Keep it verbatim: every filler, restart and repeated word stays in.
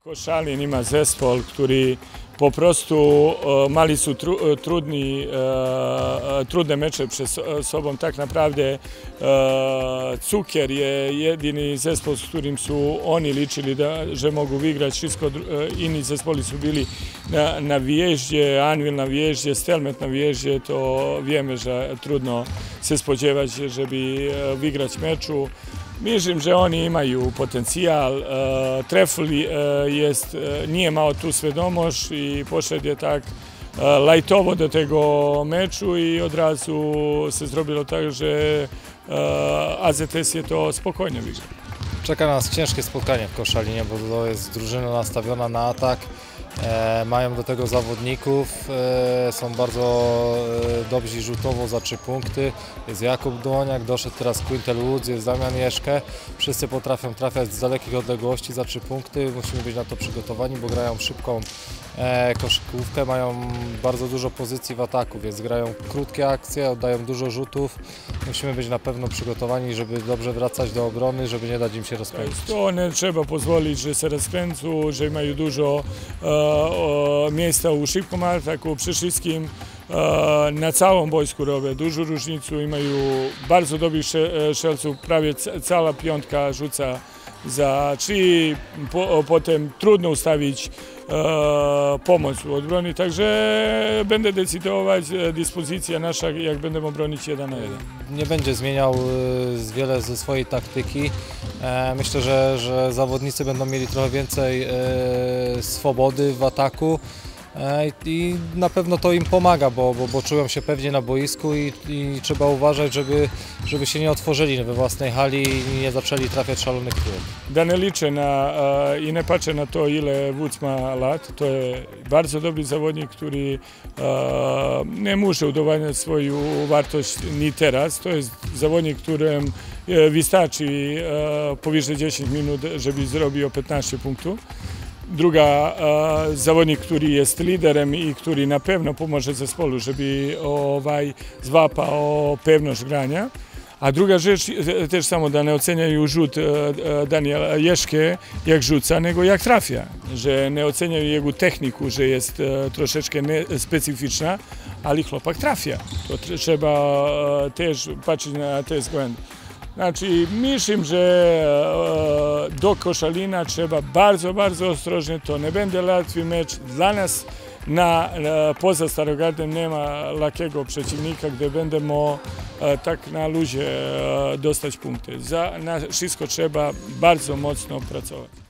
Koszalin ima zespol, który po prostu mali su tru, trudni, trudne mecze przed sobą. Tak naprawdę Cukier je jedini zespol, s którym su oni ličili da, że mogu wygrać. Wszystko inni zespoli su bili na, na wjeździe, Anvil na wjeździe, Stelmet na wjeździe. To wiemy, że trudno se spodziewać, żeby wygrać meczu. Mislim, że oni imaju potencijal. Trefl jest, nije imao tu svedomoć i pošao je tak lajtovo do tego meczu i odrazu se zrobilo tak, że A Z S je to spokojnie wygrał. Czeka nas ciężkie spotkanie w Koszalinie, bo to jest drużyna nastawiona na atak. E, mają do tego zawodników, e, są bardzo e, dobrzy rzutowo za trzy punkty. Jest Jakub Dłoniak, doszedł teraz Quintel Woods, jest Damian Jeszke. Wszyscy potrafią trafiać z dalekich odległości za trzy punkty. Musimy być na to przygotowani, bo grają szybką e, koszykówkę, mają bardzo dużo pozycji w ataku, więc grają krótkie akcje, oddają dużo rzutów. Musimy być na pewno przygotowani, żeby dobrze wracać do obrony, żeby nie dać im się rozpędzić. To nie trzeba pozwolić, że se rozkręcą, że mają dużo e, miejsca u szybkim ataku, przy wszystkim na całym boisku robią dużą różnicę i mają bardzo dobrych strzelców, prawie cała piątka rzuca za trzy, po, potem trudno ustawić e, pomoc u odbroni, także będę decydować, dyspozycja nasza, jak będziemy bronić jeden na jeden. Nie będzie zmieniał e, wiele ze swojej taktyki. E, myślę, że, że zawodnicy będą mieli trochę więcej e, swobody w ataku. I na pewno to im pomaga, bo, bo, bo czują się pewnie na boisku i, i trzeba uważać, żeby, żeby się nie otworzyli we własnej hali i nie zaczęli trafiać szalonych trójek. Da ne liče na, i ne pače na to ile Woods ma lat, to je bardzo dobry zawodnik, który nie musi udowadniać swoją wartość ni teraz. To jest zawodnik, którym wystarczy powyżej dziesięć minut, żeby zrobił piętnaście punktów. Druga, zawodnik, który jest liderem i który na pewno pomoże zespolu, żeby ovaj złapał pewność grania. A druga rzecz, też samo da ne oceniaju rzut Daniela Jeszke, jak rzuca, nego jak trafia. Że nie oceniaju jego techniku, że jest troszeczkę specyficzna, ale chłopak trafia. To trzeba też patrzeć na te względy. Znači, mislim, że do Koszalina trzeba bardzo, bardzo ostrożnie, to nie będzie łatwy mecz. Dla nas na, poza Starogardem nie ma lakiego przeciwnika, gdzie będziemy tak na luzie dostać punkty. Za, na wszystko trzeba bardzo mocno pracować.